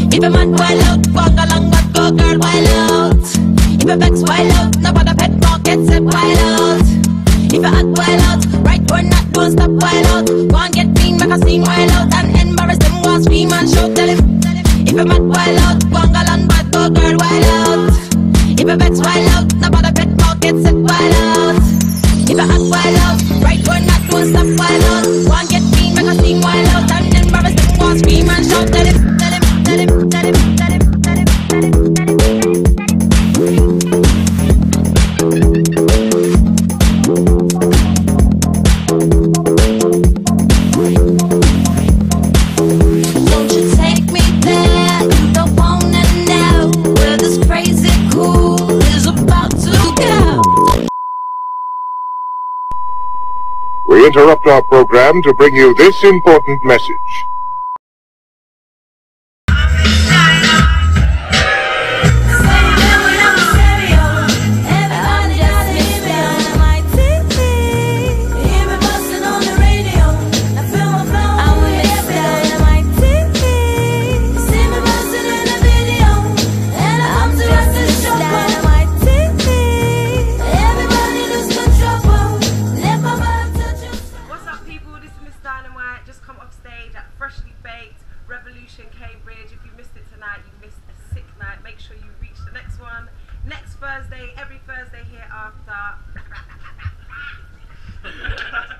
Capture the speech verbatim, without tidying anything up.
If a man wild out, walk along but go girl wild out. If a vex wild out, no bother pet dog get set wild out. If a hot wild out, right or not, don't stop wild out. Go and get clean, make a scene wild out, and embarrass them, go and scream and shout, tell him. If a man wild out, walk along but go girl wild out. If a vex wild out, no bother pet dog get set wild out. If a hot wild out, right or not, don't stop wild out. Go and get clean, make a scene wild out, and embarrass them, go and scream and shout, tell him. Tell him, tell him, tell him, tell him, tell him, tell him, Won't you take me there? You don't wanna know where this crazy cool is about to go. We interrupt our program to bring you this important message. Dynamite, just come off stage at Freshly Baked Revolution Cambridge. If you missed it tonight, you missed a sick night. Make sure you reach the next one next Thursday, every Thursday here after.